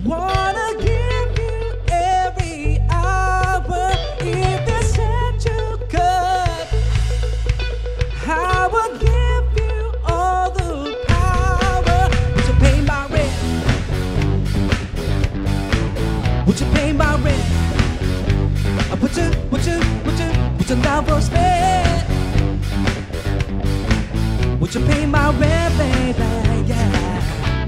Wanna give you every hour. If it's said you could, I will give you all the power. Would you pay my rent? Would you pay my rent? Would you love us, man? Would you pay my rent, baby? Yeah.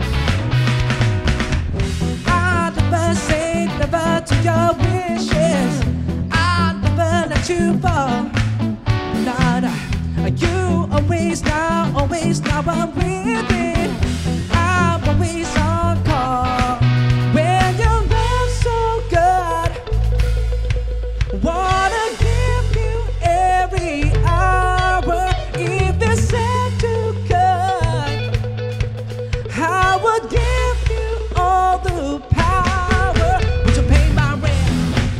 I'll never say never to your wishes. I'll never let you fall. Nah, nah. You always now I'm with it. I'm always on call. When your love's so good, wanna give you every hour. If it's said to good, I would give you all the power. Would you pay my rent?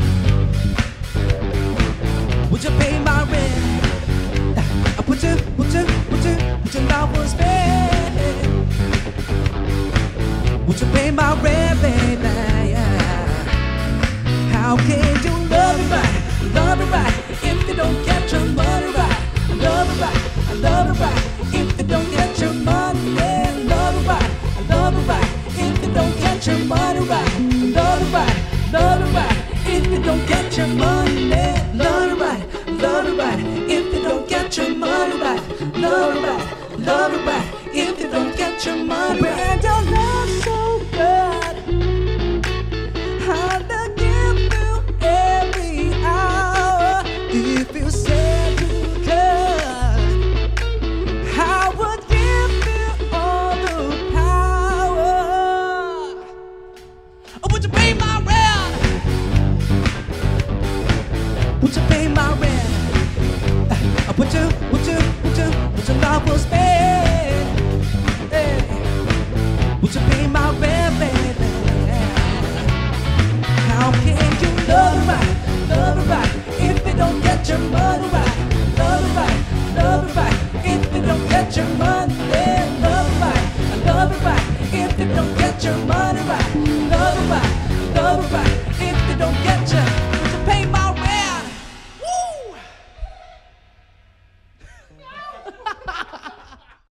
Would you pay my rent? Would you love us, baby? Would you pay my rent, baby? Yeah. How can you love it right, if you don't get your money right? Love it right, if you don't get your money, yeah. Love it right, if you don't get your money right. Love it right, if you don't get your money, yeah. Love it right, if you don't get your money right. Love it right, if you don't get your money right. When your love's so good, I'll give you every hour. If you said you could, I would give you all the power. Oh, would you pay my rent? Would you pay my rent? Would you love us, babe? Hey. Would you pay my rent, baby? How can you love it right, if you don't get your money right? Love it right, if you don't get your money, yeah. Love it right, if you don't get your money right. Love it right, if you don't get your